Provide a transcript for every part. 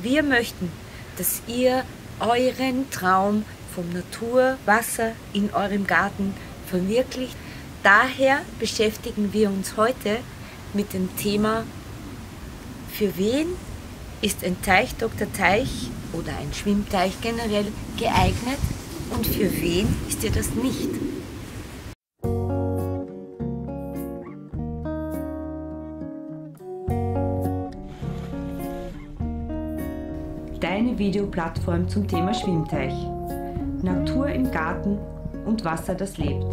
Wir möchten, dass ihr euren Traum vom Naturwasser in eurem Garten verwirklicht. Daher beschäftigen wir uns heute mit dem Thema, für wen ist ein Teich-Doktor-Teich oder ein Schwimmteich generell geeignet und für wen ist er das nicht? Deine Videoplattform zum Thema Schwimmteich. Natur im Garten und Wasser, das lebt.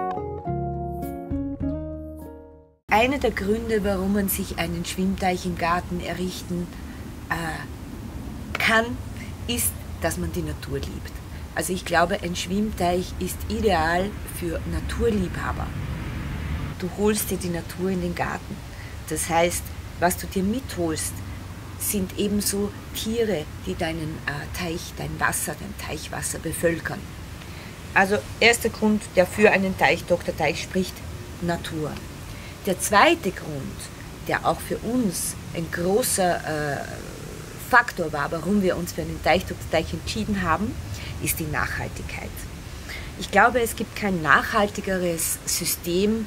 Einer der Gründe, warum man sich einen Schwimmteich im Garten errichten kann, ist, dass man die Natur liebt. Also ich glaube, ein Schwimmteich ist ideal für Naturliebhaber. Du holst dir die Natur in den Garten. Das heißt, was du dir mitholst, sind ebenso Tiere, die deinen Teich, dein Wasser, dein Teichwasser bevölkern. Also erster Grund, der für einen Teich-Doktor-Teich spricht, Natur. Der zweite Grund, der auch für uns ein großer Faktor war, warum wir uns für einen Teich-Doktor-Teich entschieden haben, ist die Nachhaltigkeit. Ich glaube, es gibt kein nachhaltigeres System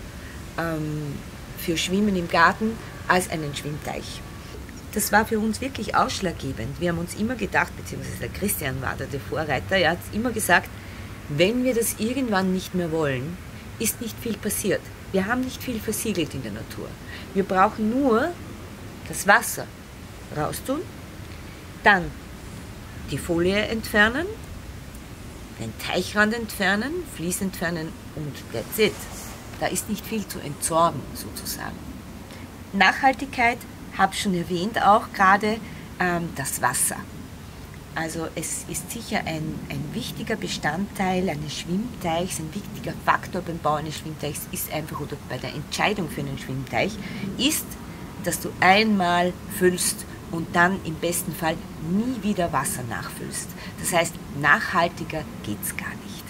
für Schwimmen im Garten als einen Schwimmteich. Das war für uns wirklich ausschlaggebend. Wir haben uns immer gedacht, beziehungsweise der Christian war da der Vorreiter, er hat immer gesagt, wenn wir das irgendwann nicht mehr wollen, ist nicht viel passiert. Wir haben nicht viel versiegelt in der Natur. Wir brauchen nur das Wasser raustun, dann die Folie entfernen, den Teichrand entfernen, Vlies entfernen und that's it. Da ist nicht viel zu entsorgen sozusagen. Nachhaltigkeit, habe schon erwähnt auch gerade, das Wasser. Also es ist sicher ein wichtiger Bestandteil eines Schwimmteichs, ein wichtiger Faktor beim Bau eines Schwimmteichs ist einfach, oder bei der Entscheidung für einen Schwimmteich, ist, dass du einmal füllst und dann im besten Fall nie wieder Wasser nachfüllst. Das heißt, nachhaltiger geht es gar nicht.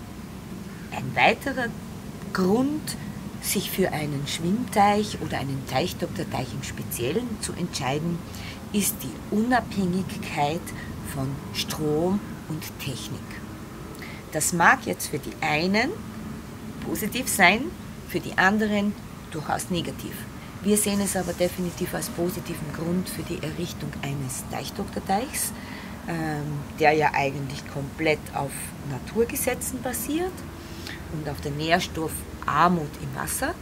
Ein weiterer Grund, sich für einen Schwimmteich oder einen Teich-Doktor-Teich im Speziellen zu entscheiden, ist die Unabhängigkeit von Strom und Technik. Das mag jetzt für die einen positiv sein, für die anderen durchaus negativ. Wir sehen es aber definitiv als positiven Grund für die Errichtung eines Teich-Doktor-Teichs, der ja eigentlich komplett auf Naturgesetzen basiert und auf der Nährstoffarmut im Wasser.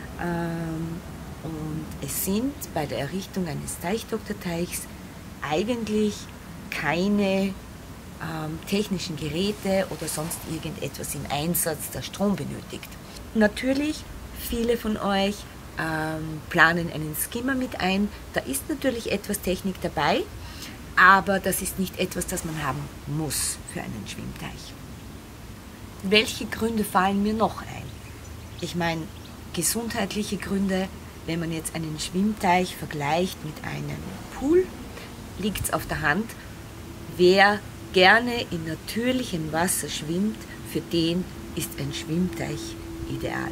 Und es sind bei der Errichtung eines Teich-Doktor-Teichs eigentlich keine technischen Geräte oder sonst irgendetwas im Einsatz, der Strom benötigt. Natürlich, viele von euch planen einen Skimmer mit ein. Da ist natürlich etwas Technik dabei, aber das ist nicht etwas, das man haben muss für einen Schwimmteich. Welche Gründe fallen mir noch ein? Ich meine, gesundheitliche Gründe, wenn man jetzt einen Schwimmteich vergleicht mit einem Pool, liegt es auf der Hand, wer gerne in natürlichem Wasser schwimmt, für den ist ein Schwimmteich ideal.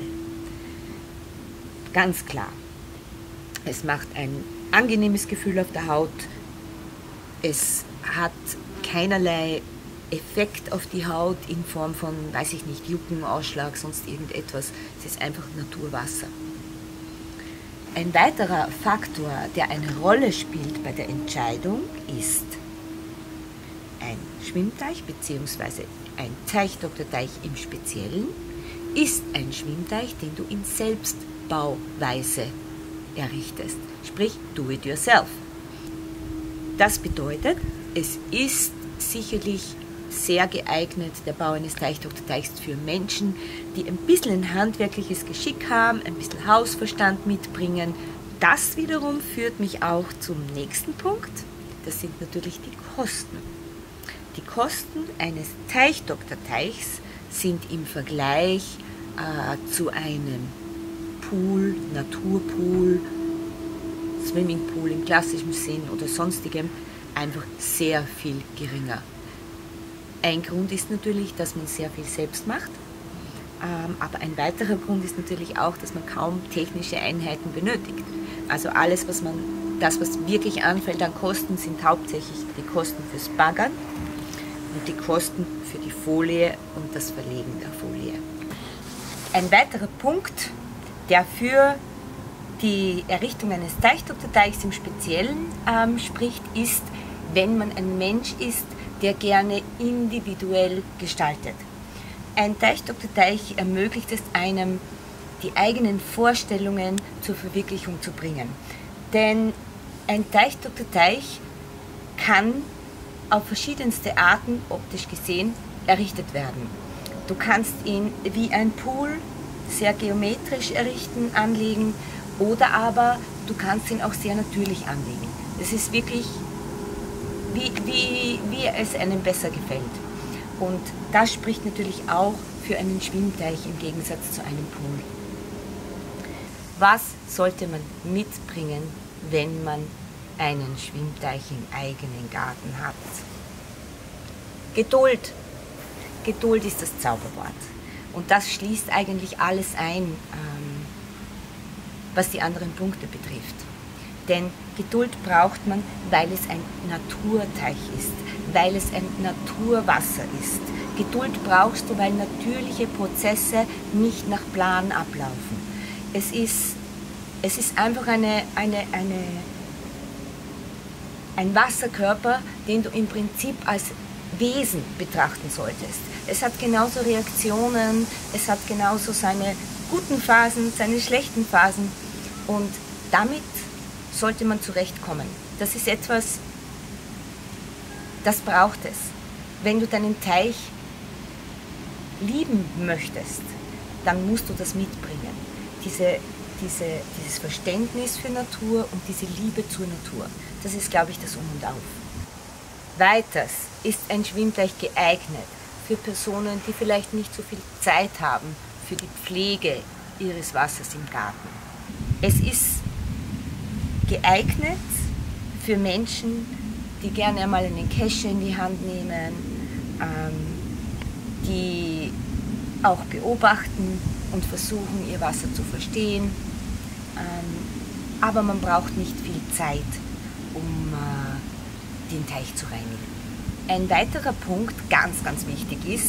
Ganz klar, es macht ein angenehmes Gefühl auf der Haut, es hat keinerlei Effekt auf die Haut in Form von, weiß ich nicht, Jucken, Ausschlag, sonst irgendetwas. Es ist einfach Naturwasser. Ein weiterer Faktor, der eine Rolle spielt bei der Entscheidung, ist ein Schwimmteich bzw. ein Teich-Doktor-Teich im Speziellen, ist ein Schwimmteich, den du in Selbstbauweise errichtest. Sprich, do it yourself. Das bedeutet, es ist sicherlich sehr geeignet, der Bau eines Teich-Doktor-Teichs für Menschen, die ein bisschen ein handwerkliches Geschick haben, ein bisschen Hausverstand mitbringen. Das wiederum führt mich auch zum nächsten Punkt. Das sind natürlich die Kosten. Die Kosten eines Teich-Doktor-Teichs sind im Vergleich zu einem Pool, Naturpool, Swimmingpool im klassischen Sinn oder sonstigem einfach sehr viel geringer. Ein Grund ist natürlich, dass man sehr viel selbst macht, aber ein weiterer Grund ist natürlich auch, dass man kaum technische Einheiten benötigt. Also alles, was man das, was wirklich anfällt an Kosten, sind hauptsächlich die Kosten fürs Baggern und die Kosten für die Folie und das Verlegen der Folie. Ein weiterer Punkt, der für die Errichtung eines Teichdoktorteichs im Speziellen spricht, ist, wenn man ein Mensch ist, der gerne individuell gestaltet. Ein Teichdoktorteich ermöglicht es einem, die eigenen Vorstellungen zur Verwirklichung zu bringen. Denn ein Teichdoktorteich kann auf verschiedenste Arten, optisch gesehen, errichtet werden. Du kannst ihn wie ein Pool sehr geometrisch errichten, anlegen, oder aber du kannst ihn auch sehr natürlich anlegen. Das ist wirklich, wie es einem besser gefällt. Und das spricht natürlich auch für einen Schwimmteich im Gegensatz zu einem Pool. Was sollte man mitbringen, wenn man einen Schwimmteich im eigenen Garten hat? Geduld. Geduld ist das Zauberwort. Und das schließt eigentlich alles ein, was die anderen Punkte betrifft. Denn Geduld braucht man, weil es ein Naturteich ist, weil es ein Naturwasser ist. Geduld brauchst du, weil natürliche Prozesse nicht nach Plan ablaufen. Es ist einfach ein Wasserkörper, den du im Prinzip als Wesen betrachten solltest. Es hat genauso Reaktionen, es hat genauso seine guten Phasen, seine schlechten Phasen, und damit sollte man zurechtkommen. Das ist etwas, das braucht es. Wenn du deinen Teich lieben möchtest, dann musst du das mitbringen. Dieses Verständnis für Natur und diese Liebe zur Natur. Das ist, glaube ich, das Um und Auf. Weiters ist ein Schwimmteich geeignet für Personen, die vielleicht nicht so viel Zeit haben für die Pflege ihres Wassers im Garten. Es ist geeignet für Menschen, die gerne einmal einen Kescher in die Hand nehmen, die auch beobachten und versuchen, ihr Wasser zu verstehen. Aber man braucht nicht viel Zeit, um den Teich zu reinigen. Ein weiterer Punkt, ganz, ganz wichtig ist,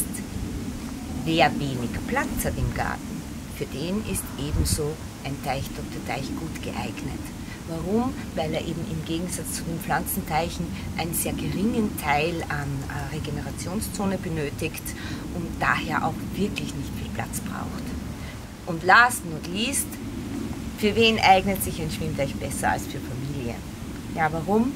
wer wenig Platz hat im Garten, für den ist ebenso ein Teichdoktorteich gut geeignet. Warum? Weil er eben im Gegensatz zu den Pflanzenteichen einen sehr geringen Teil an Regenerationszone benötigt und daher auch wirklich nicht viel Platz braucht. Und last not least, für wen eignet sich ein Schwimmteich besser als für Familie? Ja, warum?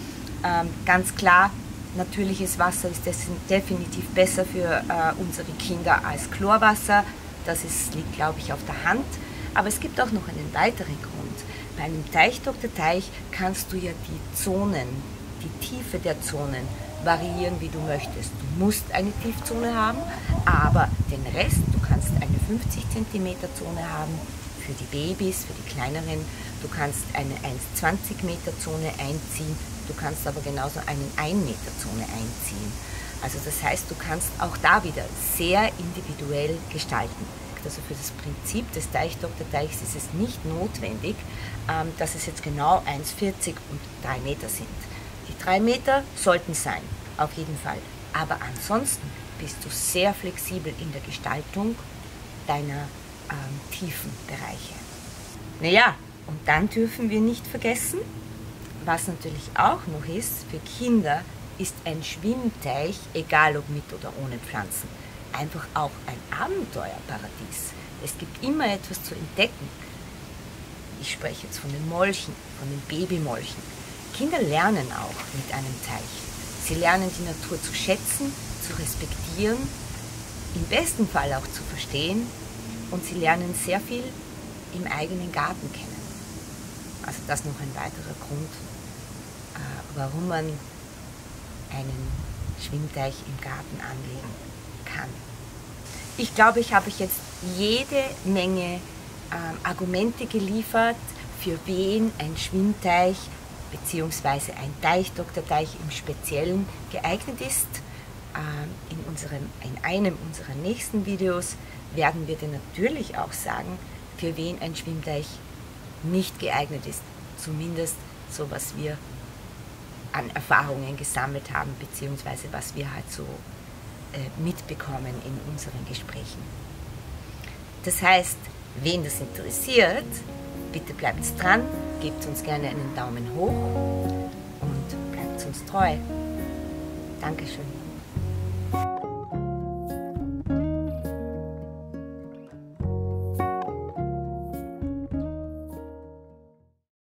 Ganz klar, natürliches Wasser ist definitiv besser für unsere Kinder als Chlorwasser. Das liegt, glaube ich, auf der Hand. Aber es gibt auch noch einen weiteren Grund. Bei einem Teichdoktorteich kannst du ja die Zonen, die Tiefe der Zonen variieren, wie du möchtest. Du musst eine Tiefzone haben, aber den Rest, du kannst eine 50 cm Zone haben für die Babys, für die kleineren. Du kannst eine 1,20 Meter Zone einziehen, du kannst aber genauso einen 1 Meter Zone einziehen. Also das heißt, du kannst auch da wieder sehr individuell gestalten. Also für das Prinzip des Teichdoktorteichs ist es nicht notwendig, dass es jetzt genau 1,40 und 3 Meter sind. Die 3 Meter sollten sein, auf jeden Fall. Aber ansonsten bist du sehr flexibel in der Gestaltung deiner tiefen Bereiche. Naja, und dann dürfen wir nicht vergessen, was natürlich auch noch ist, für Kinder ist ein Schwimmteich, egal ob mit oder ohne Pflanzen, einfach auch ein Abenteuerparadies. Es gibt immer etwas zu entdecken. Ich spreche jetzt von den Molchen, von den Babymolchen. Kinder lernen auch mit einem Teich. Sie lernen die Natur zu schätzen, zu respektieren, im besten Fall auch zu verstehen, und sie lernen sehr viel im eigenen Garten kennen. Also das noch ein weiterer Grund, warum man einen Schwimmteich im Garten anlegen kann. Ich glaube, ich habe euch jetzt jede Menge Argumente geliefert, für wen ein Schwimmteich bzw. ein Teichdoktorteich im Speziellen geeignet ist. In einem unserer nächsten Videos werden wir dann natürlich auch sagen, für wen ein Schwimmteich nicht geeignet ist, zumindest so was wir an Erfahrungen gesammelt haben, beziehungsweise was wir halt so mitbekommen in unseren Gesprächen. Das heißt, wen das interessiert, bitte bleibt dran, gebt uns gerne einen Daumen hoch und bleibt uns treu. Dankeschön.